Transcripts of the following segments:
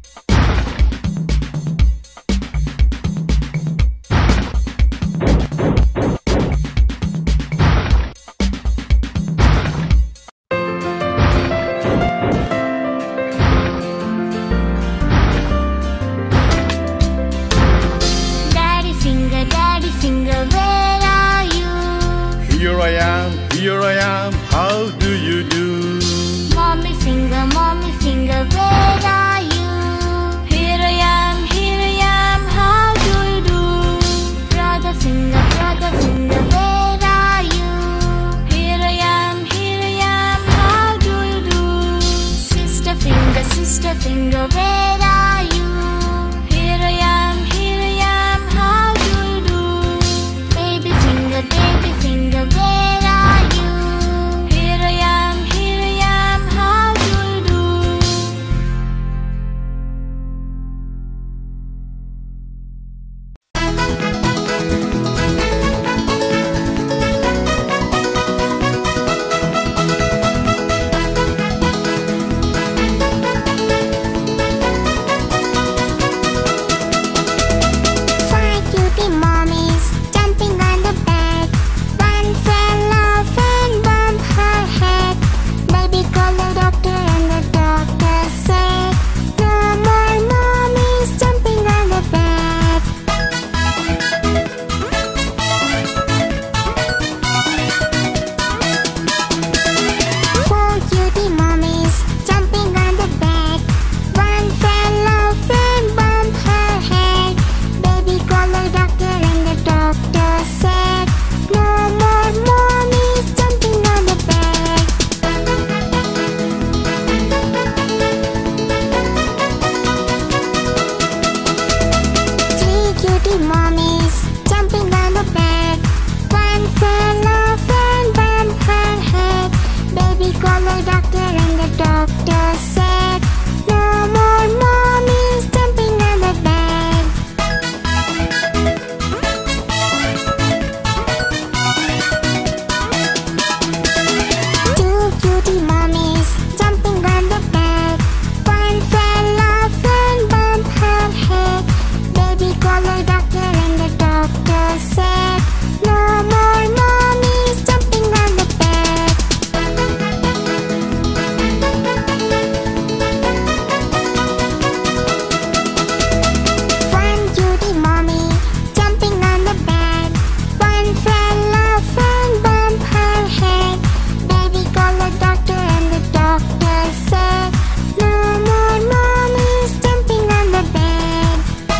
Here I am, how do you do? Mommy finger, where are you? Here I am, how do you do? Brother finger, where are you? Here I am, how do you do? Sister finger, where are you? Here I am, how do you do? Baby finger, where are you? Here I am, how do you do? Five cutie mommies jumping on the bed. One fell off and bumped her head. Baby called the doctor and the doctor said, no more mommies jumping on the bed. Four cutie mommies jumping on the bed. One fell off and bumped her head. Baby called the doctor and the doctor said, no more mommies jumping on the bed. Three cutie mommies jumping on the bed. One fell off and bumped her head. Baby called the doctor and the doctor said, no more mommies jumping on the bed. Two cutie mommies jumping on the bed. One fell off and bumped her head. Baby called the doctor and the doctor said, no more mommies jumping on the bed. One cutie mommy jumping on the bed. One fell off and bumped her head. Baby called the doctor and the doctor said, no more mommies jumping on the bed.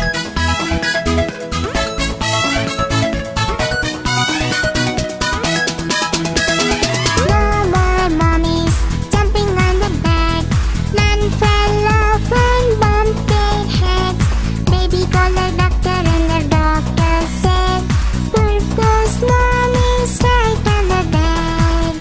No more mommies jumping on the bed. None fell off and bumped their heads. Baby called the doctor and the doctor said, put those mommies right on the bed.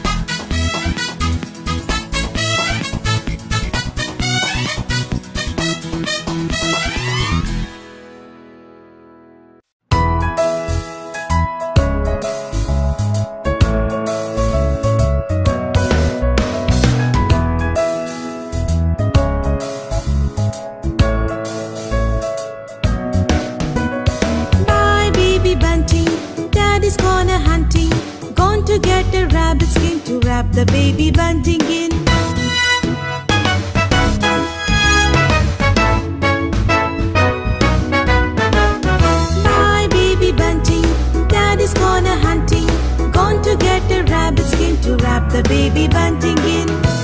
Bye, baby bunting. Daddy's gone a hunting. Gone to get a rabbit skin to wrap the baby bunting in. Bye, baby bunting. Daddy's gone a hunting. Gone to get a rabbit skin to wrap the baby bunting in.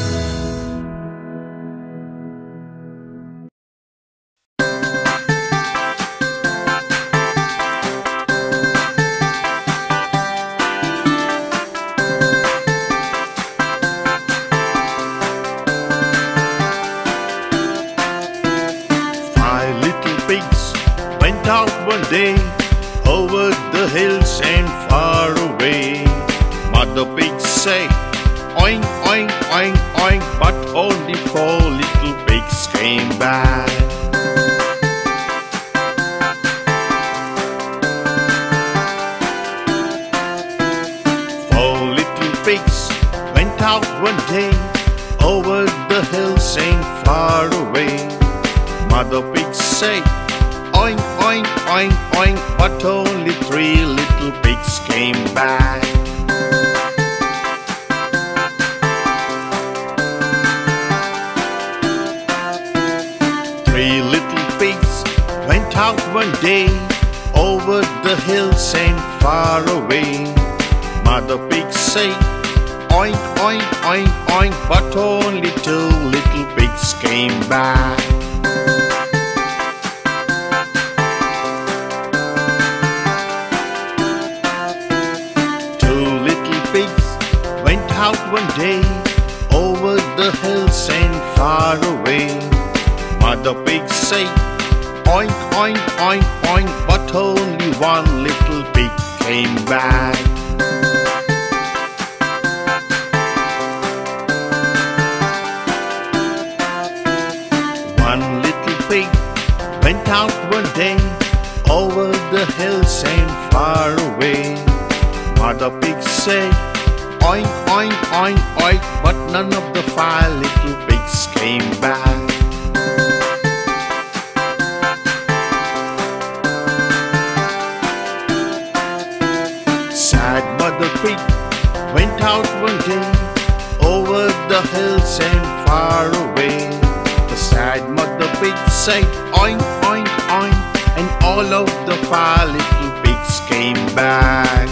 Five little pigs went out one day over the hills and far away. Mother pig said, oink, oink, oink, oink, but only four little pigs came back. Four little pigs went out one day over the hills and far away. Mother pig said, oink, oink, oink, oink, but only 3 little pigs came back. 3 little pigs went out one day over the hills and far away. Mother pig said, oink, oink, oink, oink, but only 2 little pigs came back. 2 little pigs went out one day over the hills and far away. Mother pig said, oink, oink, oink, oink, but only 1 little pig came back. 1 little pig went out one day over the hills and far away. Mother pig said, oink, oink, oink, oink, but none of the 5 little pigs came back. Sad Mother pig went out one day over the hills and far away. The sad Mother pig said, oink, oink, oink, and all of the 5 little pigs came back.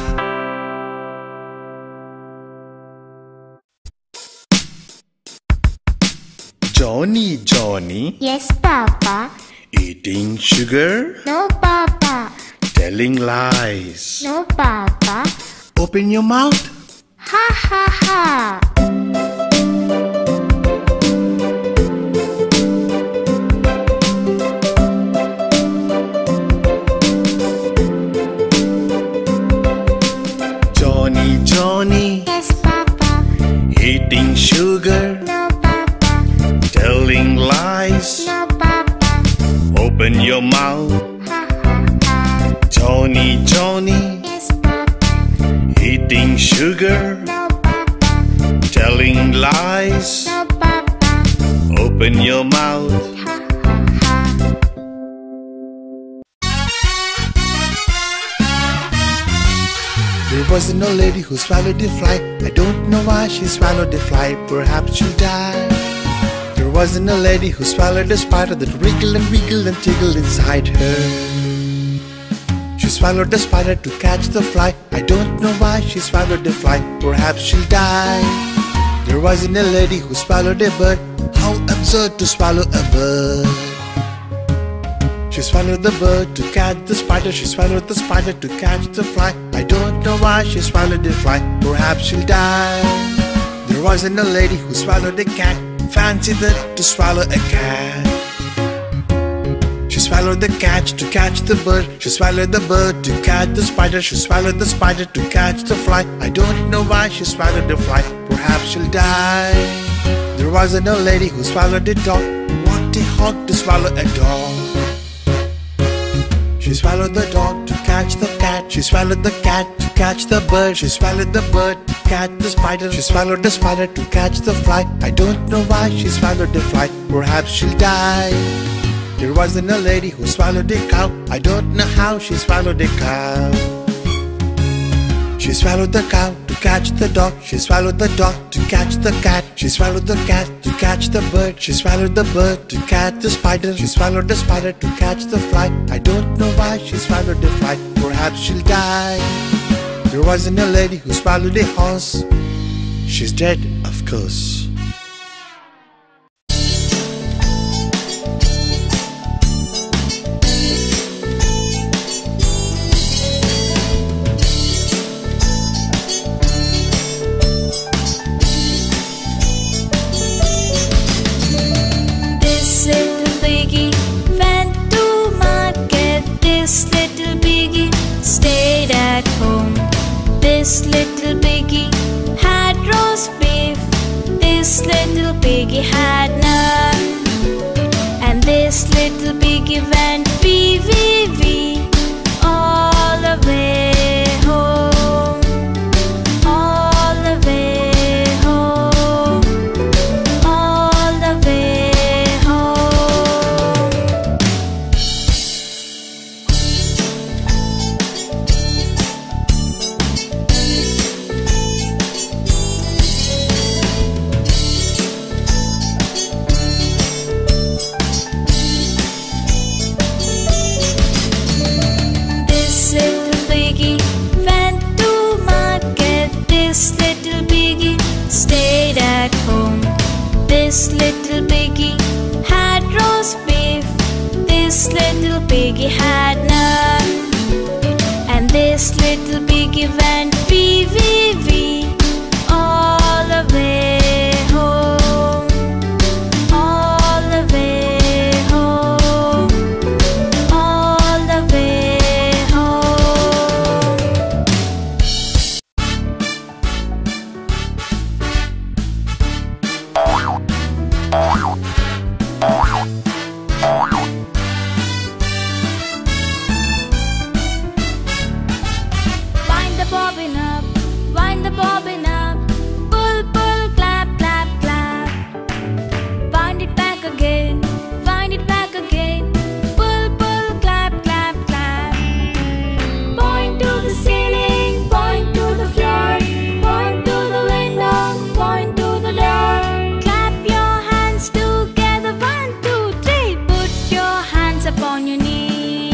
Johnny, Johnny, Yes, Papa. eating sugar, No, Papa. telling lies. No, Papa. Open your mouth. Ha ha ha. Johnny, Johnny, Yes, Papa. eating sugar, No, Papa. telling lies. No, Papa. Open your mouth. Ha ha ha. Johnny, Johnny, Yes, Papa. eating sugar, No, Papa. telling lies. No, Papa. Open your mouth. Ha ha ha. There was an old lady who swallowed a fly. I don't know why she swallowed a fly. Perhaps she'll die. There was an old lady who swallowed a spider that wriggled and wiggled and tiggled inside her. She swallowed the spider to catch the fly. I don't know why she swallowed the fly. Perhaps she'll die. There was an old lady who swallowed a bird. How absurd to swallow a bird. She swallowed the bird to catch the spider. She swallowed the spider to catch the fly. I don't know why she swallowed the fly. Perhaps she'll die. There was an old lady who swallowed a cat. Fancy that to swallow a cat. She swallowed the cat to catch the bird. She swallowed the bird to catch the spider. She swallowed the spider to catch the fly. I don't know why she swallowed the fly. Perhaps she'll die. There was an old lady who swallowed a dog. What a hog to swallow a dog. She swallowed the dog to catch the cat. She swallowed the cat to catch the bird. She swallowed the bird to catch the spider. She swallowed the spider to catch the fly. I don't know why she swallowed the fly. Perhaps she'll die. There was an old lady who swallowed a cow. I don't know how she swallowed a cow. She swallowed the cow to catch the dog. She swallowed the dog to catch the cat. She swallowed the cat to catch the bird. She swallowed the bird to catch the spider. She swallowed the spider to catch the fly. I don't know why she swallowed the fly. Perhaps she'll die. There was an old lady who swallowed a horse. She's dead, of course. This little piggy went to market. This little piggy stayed at home. This little piggy had roast beef. This little piggy had none. And this little piggy went wee wee wee all the way home. All the way home. All the way home. little piggy had none. And this little piggy went wee, wee, wee, all the way home, all the way home, all the way home. Wind the bobbin up, wind the bobbin up, pull, pull, clap, clap, clap. Wind it back again, wind it back again, pull, pull, clap, clap, clap. Point to the ceiling, point to the floor, point to the window, point to the door. Clap your hands together, 1, 2, 3. Put your hands upon your knee.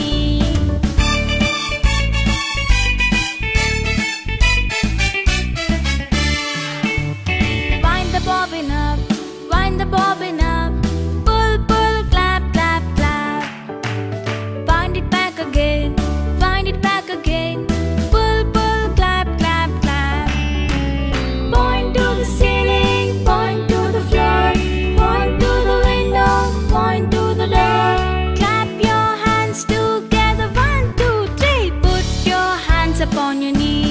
Wind the bobbin up, wind the bobbin up, pull, pull, clap, clap, clap. Wind it back again, wind it back again, pull, pull, clap, clap, clap. Point to the ceiling, point to the floor, point to the window, point to the door. Clap your hands together, 1, 2, 3. Put your hands upon your knee.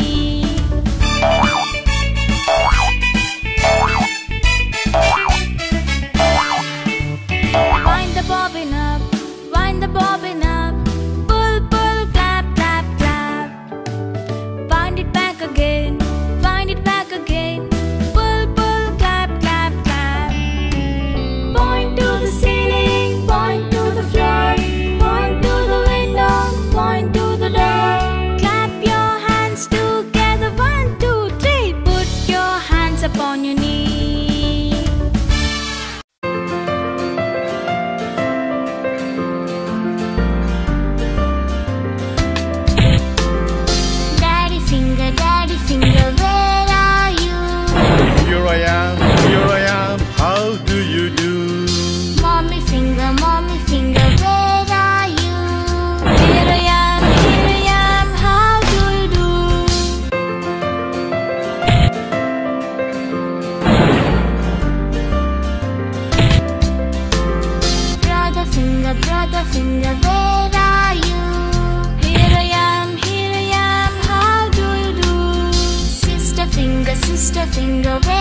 Wind the bobbin up, wind the bobbin up, pull, pull, clap, clap, clap. Wind it back again, wind it back again, pull, pull, clap, clap, clap. Point to the ceiling, point to the floor, point to the window, point to the door. Clap your hands together, 1, 2, 3. Put your hands upon your knee. Daddy finger, where are you? Here I am, how do you do? Mommy finger, where are you? Here I am, how do you do? Brother finger, where are you? Here I am, how do you do? Sister finger, where